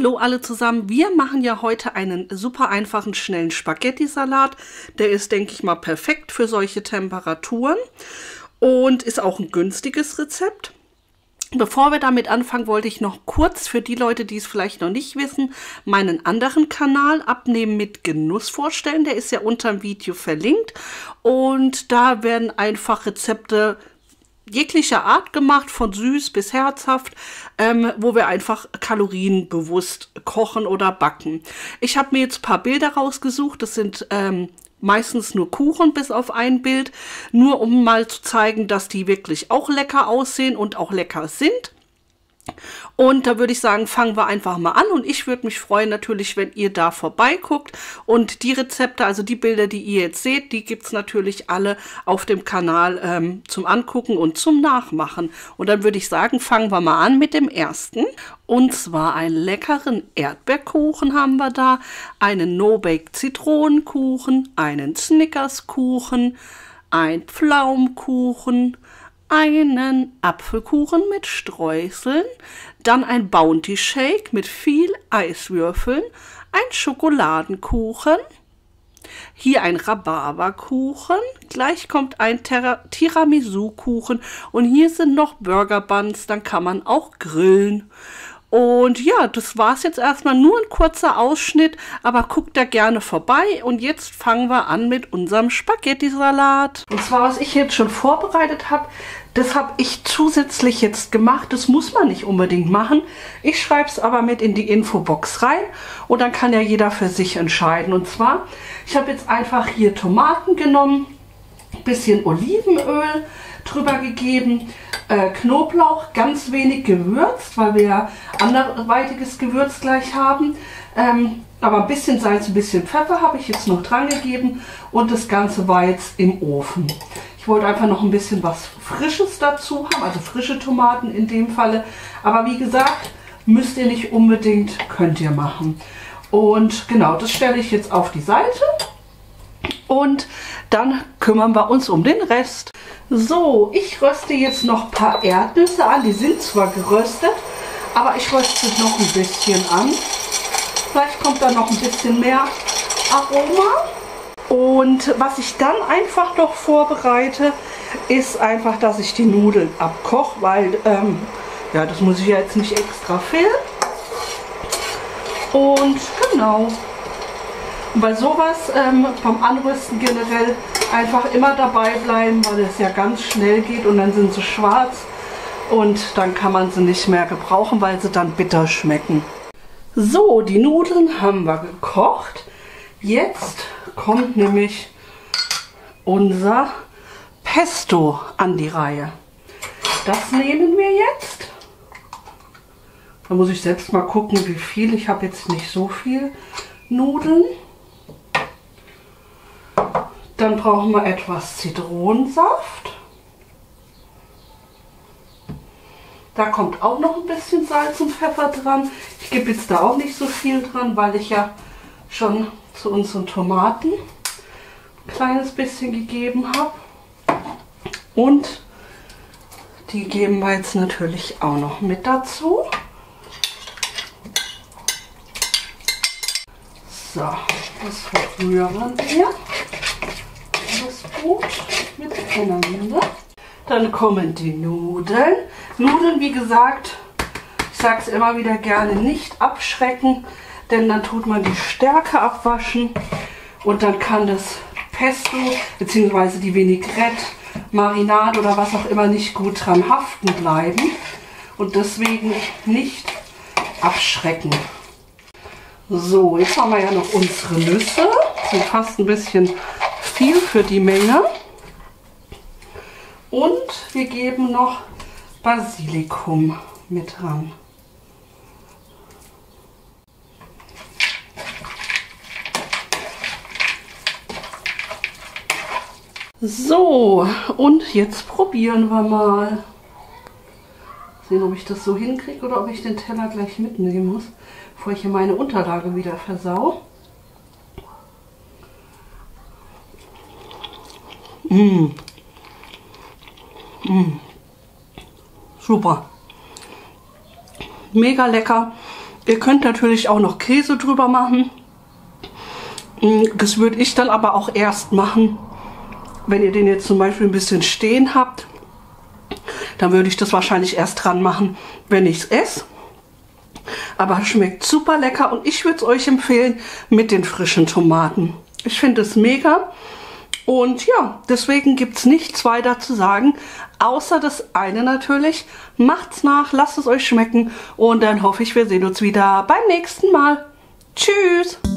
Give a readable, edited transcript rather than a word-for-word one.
Hallo alle zusammen, wir machen ja heute einen super einfachen, schnellen Spaghetti-Salat. Der ist, denke ich mal, perfekt für solche Temperaturen und ist auch ein günstiges Rezept. Bevor wir damit anfangen, wollte ich noch kurz für die Leute, die es vielleicht noch nicht wissen, meinen anderen Kanal Abnehmen mit Genuss vorstellen. Der ist ja unter dem Video verlinkt und da werden einfach Rezepte jeglicher Art gemacht, von süß bis herzhaft, wo wir einfach kalorienbewusst kochen oder backen. Ich habe mir jetzt ein paar Bilder rausgesucht, das sind meistens nur Kuchen bis auf ein Bild, nur um mal zu zeigen, dass die wirklich auch lecker aussehen und auch lecker sind. Und da würde ich sagen, fangen wir einfach mal an und ich würde mich freuen natürlich, wenn ihr da vorbeiguckt und die Rezepte, also die Bilder, die ihr jetzt seht, die gibt es natürlich alle auf dem Kanal zum Angucken und zum Nachmachen. Und dann würde ich sagen, fangen wir mal an mit dem ersten. Und zwar einen leckeren Erdbeerkuchen haben wir da, einen No-Bake Zitronenkuchen, einen Snickers-Kuchen, ein Pflaumenkuchen, einen Apfelkuchen mit Streuseln, dann ein Bounty Shake mit viel Eiswürfeln, ein Schokoladenkuchen, hier ein Rhabarberkuchen, gleich kommt ein Tiramisu-Kuchen und hier sind noch Burger Buns, dann kann man auch grillen. Und ja, das war es jetzt erstmal, nur ein kurzer Ausschnitt, aber guckt da gerne vorbei. Und jetzt fangen wir an mit unserem Spaghetti-Salat. Und zwar, was ich jetzt schon vorbereitet habe, das habe ich zusätzlich jetzt gemacht. Das muss man nicht unbedingt machen. Ich schreibe es aber mit in die Infobox rein und dann kann ja jeder für sich entscheiden. Und zwar, ich habe jetzt einfach hier Tomaten genommen, ein bisschen Olivenöl drüber gegeben, Knoblauch, ganz wenig gewürzt, weil wir ja anderweitiges Gewürz gleich haben. Aber ein bisschen Salz, ein bisschen Pfeffer habe ich jetzt noch dran gegeben und das Ganze war jetzt im Ofen. Ich wollte einfach noch ein bisschen was Frisches dazu haben, also frische Tomaten in dem Falle. Aber wie gesagt, müsst ihr nicht unbedingt, könnt ihr machen. Und genau, das stelle ich jetzt auf die Seite und dann kümmern wir uns um den Rest. So, ich röste jetzt noch ein paar Erdnüsse an. Die sind zwar geröstet, aber ich röste noch ein bisschen an. Vielleicht kommt da noch ein bisschen mehr Aroma. Und was ich dann einfach noch vorbereite, ist einfach, dass ich die Nudeln abkoche, weil ja, das muss ich ja jetzt nicht extra filmen. Und genau. Und bei sowas vom Anrüsten generell einfach immer dabei bleiben, weil es ja ganz schnell geht und dann sind sie schwarz und dann kann man sie nicht mehr gebrauchen, weil sie dann bitter schmecken. So, die Nudeln haben wir gekocht. Jetzt kommt nämlich unser Pesto an die Reihe. Das nehmen wir jetzt. Da muss ich selbst mal gucken, wie viel. Ich habe jetzt nicht so viel Nudeln. Dann brauchen wir etwas Zitronensaft. Da kommt auch noch ein bisschen Salz und Pfeffer dran. Ich gebe jetzt da auch nicht so viel dran, weil ich ja schon zu unseren Tomaten ein kleines bisschen gegeben habe. Und die geben wir jetzt natürlich auch noch mit dazu. So, das verrühren wir. Gut miteinander. Dann kommen die Nudeln. Nudeln, wie gesagt, ich sage es immer wieder gerne, nicht abschrecken, denn dann tut man die Stärke abwaschen und dann kann das Pesto bzw. die Vinaigrette, Marinade oder was auch immer nicht gut dran haften bleiben und deswegen nicht abschrecken. So, jetzt haben wir ja noch unsere Nüsse, sind fast ein bisschen viel für die Menge und wir geben noch Basilikum mit dran. So, und jetzt probieren wir mal. Sehen, ob ich das so hinkriege oder ob ich den Teller gleich mitnehmen muss, bevor ich hier meine Unterlage wieder versau. Super. Mega lecker. Ihr könnt natürlich auch noch Käse drüber machen. Das würde ich dann aber auch erst machen, wenn ihr den jetzt zum Beispiel ein bisschen stehen habt. Dann würde ich das wahrscheinlich erst dran machen, wenn ich es esse. Aber es schmeckt super lecker und ich würde es euch empfehlen mit den frischen Tomaten. Ich finde es mega. Und ja, deswegen gibt es nichts weiter zu sagen, außer das eine natürlich. Macht's nach, lasst es euch schmecken und dann hoffe ich, wir sehen uns wieder beim nächsten Mal. Tschüss!